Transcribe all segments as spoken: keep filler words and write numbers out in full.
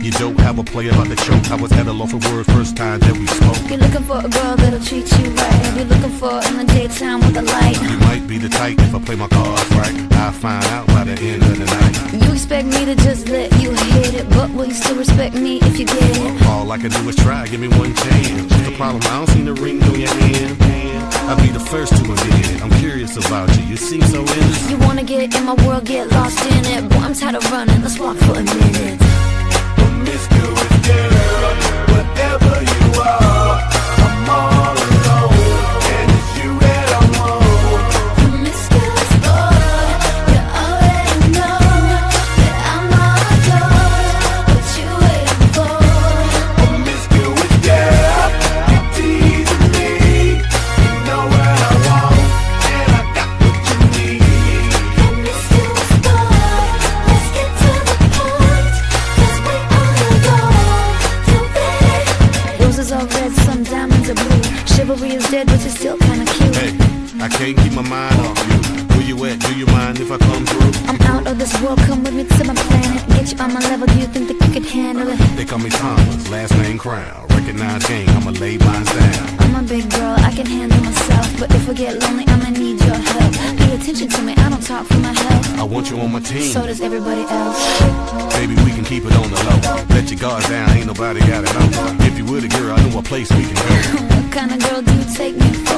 You don't have a play about the choke. I was at a loss for words first time that we spoke. You're looking for a girl that'll treat you right. You're looking for in the daytime with a light. You might be the type if I play my cards right. I'll find out by the end of the night. You expect me to just let you hit it, but will you still respect me if you get it? All I can do is try, give me one chance. What's the problem? I don't see the ring on your hand. I'll be the first to admit it. I'm curious about you, you seem so innocent. You wanna get in my world, get lost in it. Boy, I'm tired of running, let's walk for a minute. Promiscuous girl, whatever you are, I'm all alone, and it's you that I want. Promiscuous boy, you already know that I'm all yours. What you waiting for? Promiscuous girl, you're teasing me. You know what I want, and I got what you need. Promiscuous boy, let's get to the point, 'cause we all go to bed. Roses are red, some diamonds are blue. Chivalry is dead, but you're still kinda cute. Hey, I can't keep my mind off you. Where you at? Do you mind if I come through? I'm out of this world, come with me to my planet. Get you on my level, do you think that you could handle it? They call me Thomas, last name Crown. Recognize game, I'ma lay mine down. I'm a big girl, I can handle myself. But if I get lonely, I'ma need your help. Pay attention to me, I don't talk for my health. I want you on my team. So does everybody else. Baby, we can keep it on the low. Let your guard down, ain't nobody got it on. If you were the girl, I know a place we can go. What kind of girl do you take me for?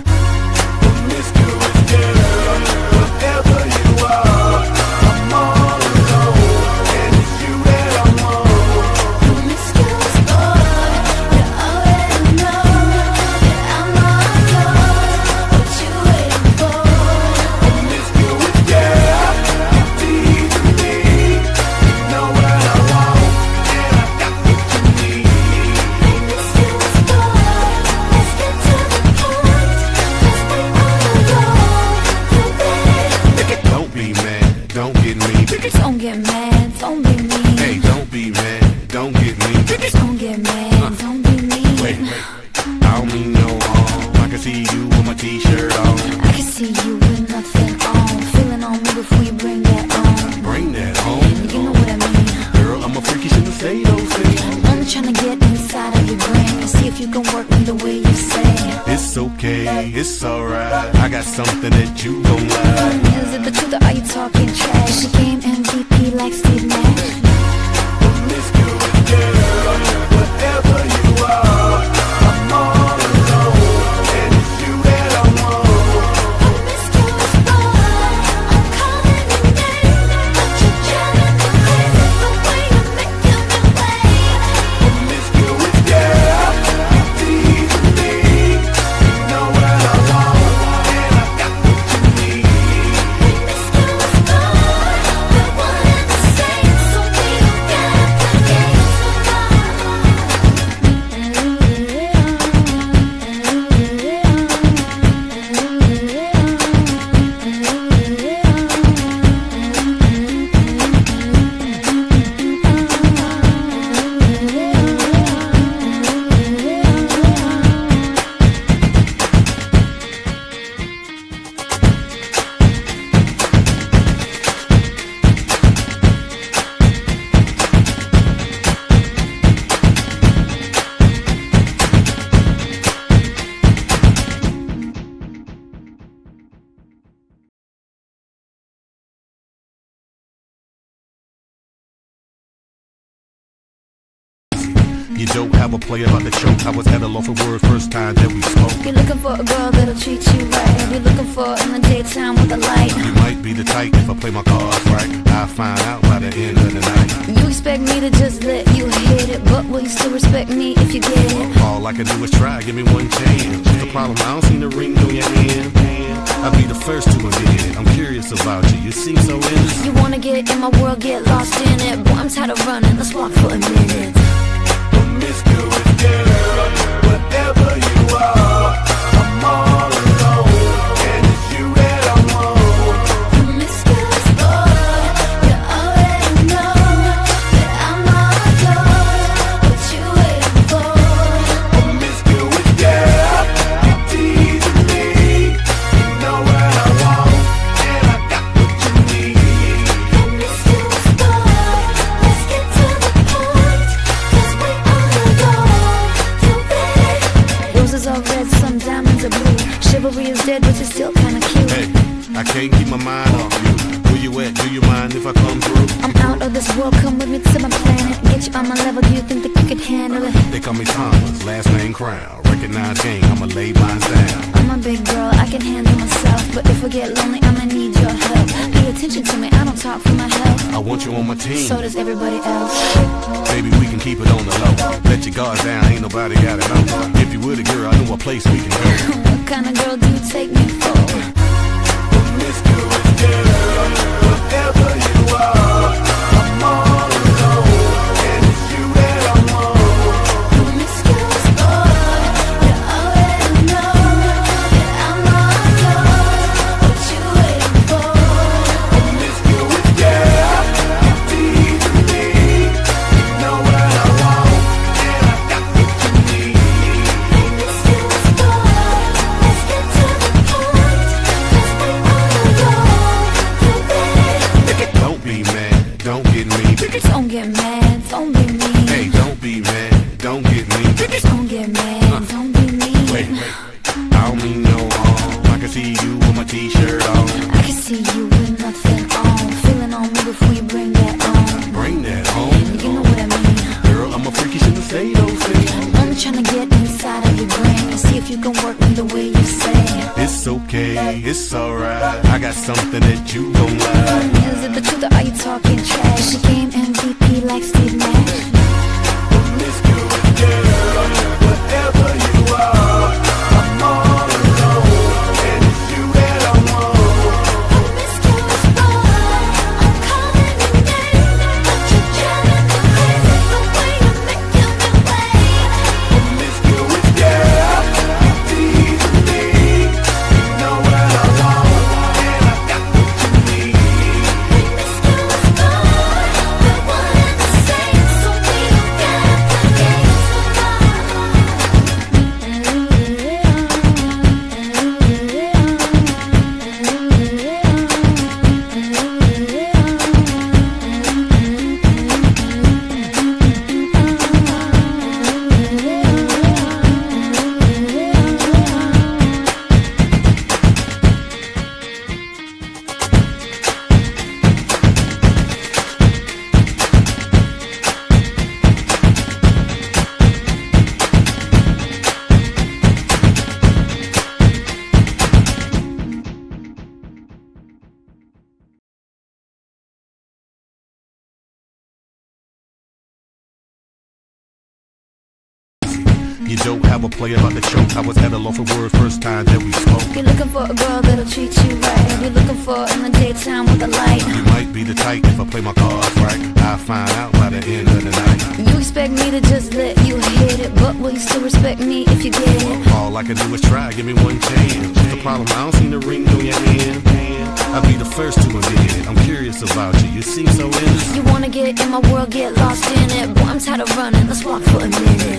Promiscuous girl, whatever you are, I'm all alone, and it's you that I want. Promiscuous boy, you already know that I'm all yours. What you waiting for? Promiscuous girl, you're teasing me. You know what I want, and I got what you need. Promiscuous boy, let's get to the point, 'cause we all go to bed. Don't be mad, don't get me. Don't get mad, don't be mean. Hey, don't be mad, don't get me. Don't get mad, don't be mean. Wait, wait, I don't mean no harm. I can see you with my t-shirt on. I can see you with nothing on. Feeling on me before you bring that on. Bring that home. You know what I mean. Girl, I'm a freaky, shouldn't say those things. Only trying to get inside of your brain and see if you can work me the way you say. It's okay, it's alright. I got something that you gon' like. Is it the truth or are you talking trash? She came M V P like Steve Nash. Promiscuous girl, whatever you are, I'm all alone, and it's you that I want. Promiscuous boy, I'm calling your name, but you're driving me crazy the way you're making me wait. Promiscuous girl, you're teasing me. You know what I want, and I got what you need. Promiscuous boy, we're one and the same, so we don't gotta play games. You don't have a play about the choke. I was at a loss for words first time that we spoke. You're looking for a girl that'll treat you right. You're looking for in the daytime with a light. You might be the type if I play my cards right. I'll find out by the end of the night. You expect me to just let you hit it, but will you still respect me if you get it? All I can do is try, give me one chance. What's the problem? I don't see the ring on your hand. I'll be the first to admit it. I'm curious about you, you seem so innocent. You wanna get in my world, get lost in it. Boy, I'm tired of running, let's walk for a minute. Promiscuous girl, whatever you are, I'm all alone, and it's you that I want. Promiscuous boy, you already know that I'm all yours. What you waiting for? Promiscuous girl, you're teasing me. You know what I want, and I got what you need. Promiscuous boy, let's get to the point, Chivalry is dead, but you're still kinda cute. Hey, I can't keep my mind off you. Where you at? Do you mind if I come through? I'm out of this world, come with me to my planet. Get you on my level, do you think that you could handle it? They call me Thomas, last name Crown. Recognize game, I'ma lay mine down. I'm a big girl, I can handle myself. But if I get lonely, I'ma need your help. Pay attention to me, I don't talk for my health. I want you on my team. So does everybody else. Baby, we can keep it on the low. Let your guard down, ain't nobody gotta know. If you were the girl, I know a place we can go. What kind of girl do you take me for? Promiscuous girl, whatever you are, I'm all alone, and it's you that I want. Promiscuous boy, you already know that I'm all yours. What you waiting for? Promiscuous girl, you tease me, you know what I want, and I got what you need. Promiscuous boy, let's get to the point, 'cause we all know you ready. Don't be mad, don't get me. Don't get mad, don't be mean. Hey, don't be mad, don't get me. Don't get mad, don't be mean. Wait, wait, I don't mean no harm. I can see you with my t-shirt on. I can see you with nothing on. Feeling on me before you bring that on. Bring that home. You know what I mean. Girl, I'm a freak, you shouldn't say those things. Only trying to get inside of your brain and see if you can work me the way you say. It's okay, it's alright. I got something that you gon' like. Is it the truth or are you talking trash? She came M V P like Steve Nash. Promiscuous girl, whatever you are, I'm all alone, and it's you that I want. Promiscuous boy, I'm calling your name, but you're driving me crazy the way you're making me wait. Promiscuous girl, you tease me, you know what I want, and I got what you need. Promiscuous boy, we're one and the same, so we don't gotta play games You don't have a play about the choke. I was at a loss for words first time that we spoke. You're looking for a girl that'll treat you right. You're looking for in the daytime with a light. You might be the type if I play my cards right. I'll find out by the end of the night. You expect me to just let you hit it, but will you still respect me if you get it? All I can do is try, give me one chance. What's the problem? I don't see the ring on your hand. I'll be the first to admit it. I'm curious about you. You seem so innocent. You wanna get in my world, get lost in it. Boy, I'm tired of running, let's walk for a minute.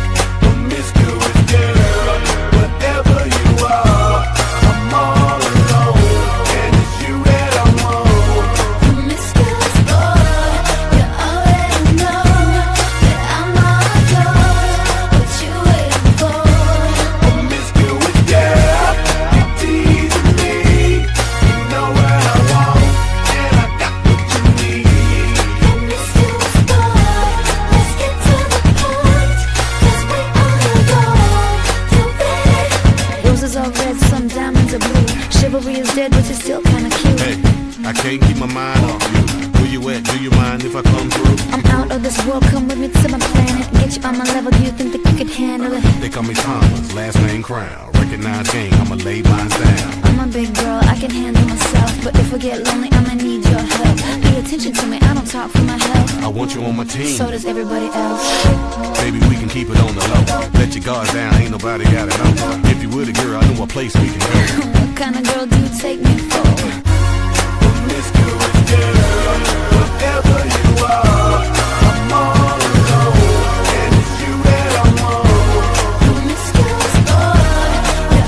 Promiscuous girl, whatever you are, I'm all alone, and it's you that I want. Promiscuous boy, you already know that I'm all yours. What you waiting for? Promiscuous girl, you tease me, you know what I want, and I got what you need. Promiscuous boy, let's get to the point, 'cause we all know you ready. Roses are red, some diamonds are blue. Chivalry is dead, but you're still kinda cute. Hey, I can't keep my mind off you. Where you at? Do you mind if I come through? I'm out of this world, come with me to my planet. Get you on my level, do you think that you could handle it? They call me Thomas, last name Crown. Recognize game, I'ma lay mine down. I'm a big girl, I can handle myself. But if I get lonely, I'ma need your help. Pay attention to me, I don't talk for my health. I want you on my team. So does everybody else. Baby, we can keep it on the low. Let your guard down, ain't nobody gotta know. If you were the girl, I know a place we can go. What kind of girl do you take me for? Promiscuous girl, whatever you are, I'm all alone, and it's you that I want. Promiscuous boy, yeah.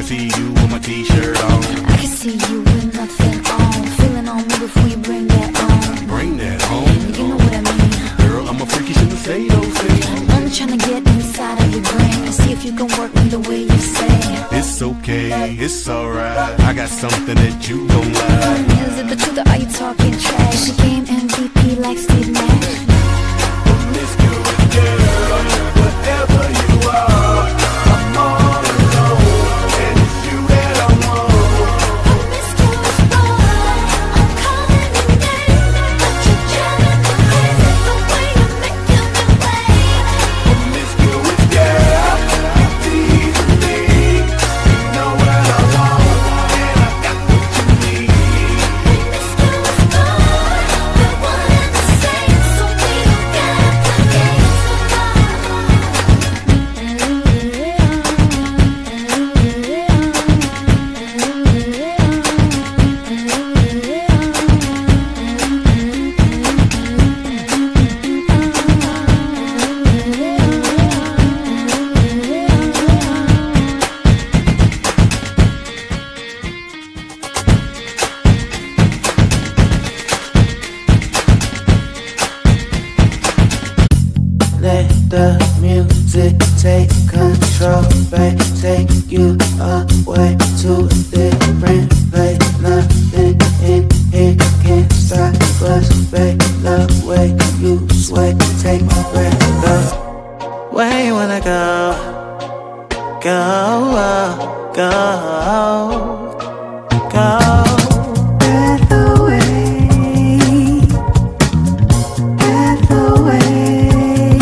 see you with my t-shirt on. I can see you with nothing on. Feeling on me before you bring that on. Bring that home. You know what I mean. Girl, I'm a freaky, shouldn't say those things. I'm trying to get inside of your brain and see if you can work me the way you say. It's okay, it's alright. I got something that you gon' like. Is it the truth or are you talking trash? She came M V P like Steve Nash. Promiscuous girl, whatever you are, I'm all alone, and it's you that I want. Promiscuous boy, I'm calling your name, but you're driving me crazy the way you make me wait. Promiscuous girl, you tease me, you know what I want, and I got what you need. Promiscuous boy, we're one and the same, so we don't gotta play games Let the music take control, babe. Take you away to a different place. Nothing in here can stop us, babe. The way you sway, take my breath. The way you wanna go, go, go, go. Breath away, breath away.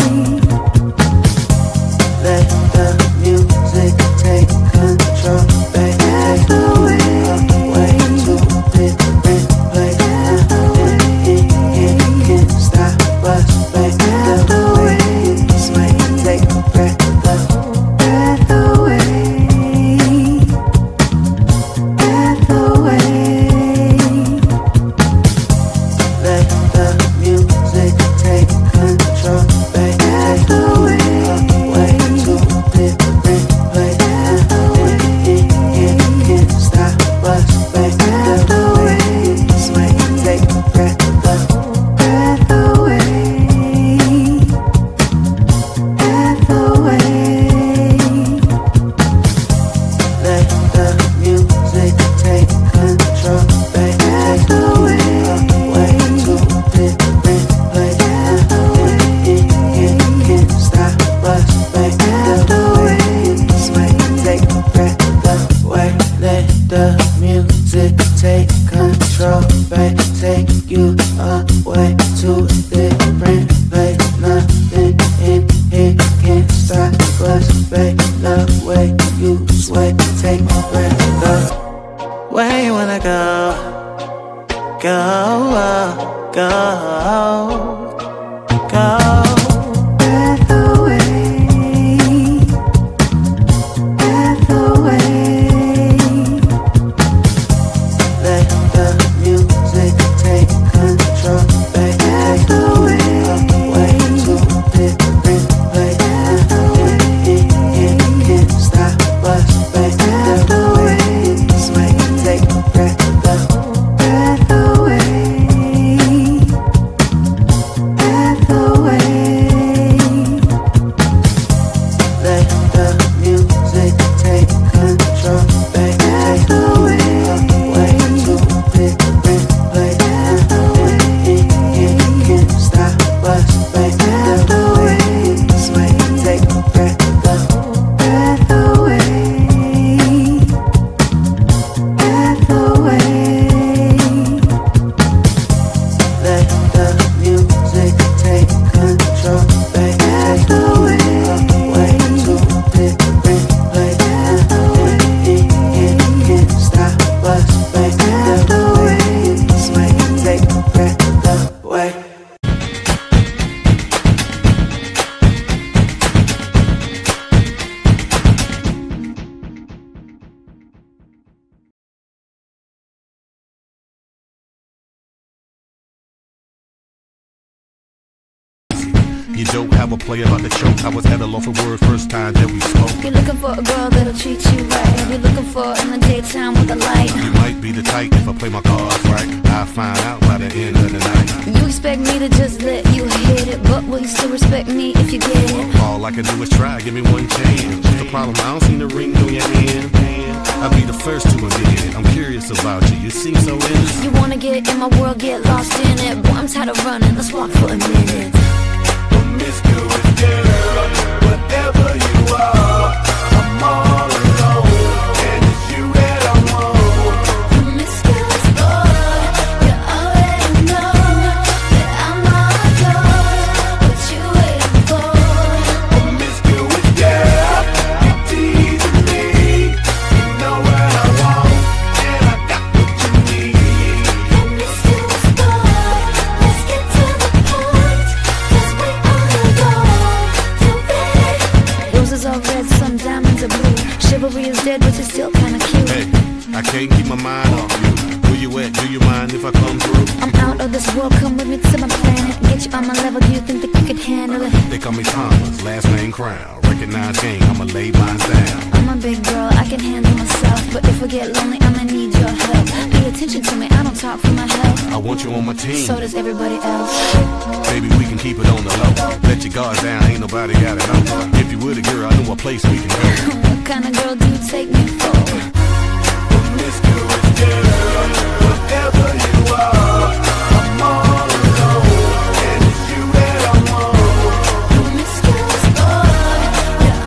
Let the music take control, baby. Take you away to a different place. Nothing in here can stop us, baby. The way you sway, take a breath, breath away, breath away. Let the music take control, baby. Take you away to a different place. Nothing in here can stop us, baby. The way you sway, take a breath, breath away, breath away. Let the music take control, baby. Take you away to a different place. Nothing in here can stop us, baby. The way you sway, take a breath away. Let the music take control, baby. Take you away to a different place. Nothing in here can stop us, baby. The way you sway, take a breath. The way you wanna go, go, go, go. Breath away, breath away. Let the music take control, baby. Take you away to a different place. Nothing in here can stop us, baby. The way you sway, take a breath, breath away, You don't have a play about the choke. I was at a loss for word first time that we spoke. You're looking for a girl that'll treat you right. You're looking for in the daytime with a light. You might be the type if I play my cards right. I'll find out by the end of the night. You expect me to just let you hit it, but will you still respect me if you get it? All I can do is try, give me one chance. What's the problem? I don't see the ring on your hand. I'll be the first to admit it. I'm curious about you, you seem so innocent. You wanna get in my world, get lost in it. Boy, I'm tired of running, let's walk for a minute. Promiscuous girl, whatever you are, I'm all alone, and it's you that I want. Promiscuous boy, you already know that I'm all yours. What you waiting for? Promiscuous girl, you're teasing me. You know what I want, and I got what you need. Promiscuous boy, let's get to the point, 'cause we all go to bed. Roses are red, some diamonds are blue. Chivalry is dead, but you're still kinda cute. Hey, I can't keep my mind off you. Where you at? Do you mind if I come through? I'm out of this world, come with me to my planet. Get you on my level, do you think that you could handle it? They call me Thomas, last name Crown. Recognize game, I'ma lay mine down. I'm a big girl, I can handle myself. But if I get lonely, I'ma need your help. Pay attention to me, I don't talk for my health. I want you on my team. So does everybody else. Baby, we can keep it on the low. Let your guard down, ain't nobody got it know. If you were the girl, I know a place we can go. What kind of girl do you take me for? Promiscuous girl, whatever you are, I'm all alone, and it's you that I want. Promiscuous boy, yeah.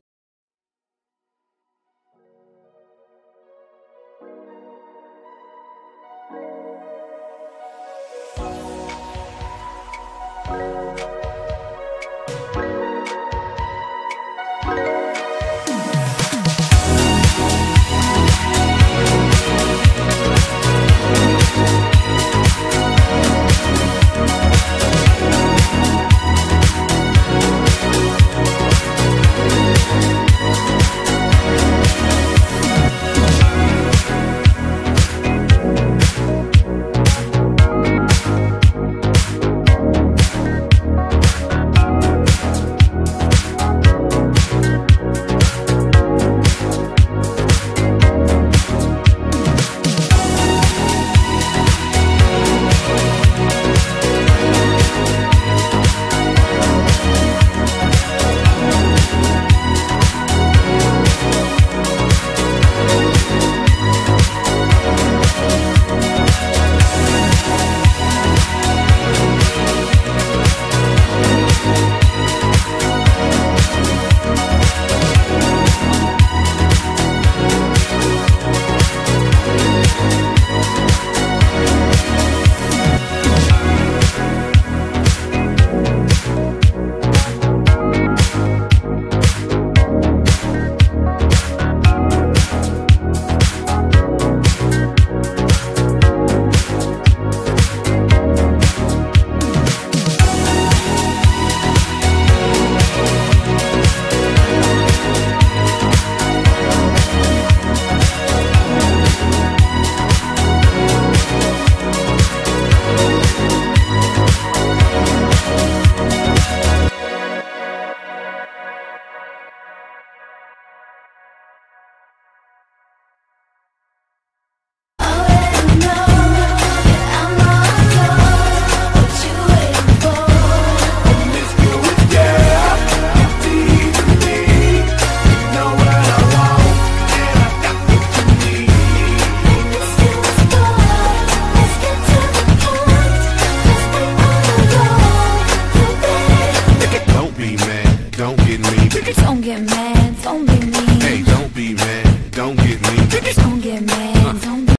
Don't get mad, don't be mean. Hey, don't be mad, don't get mean. Don't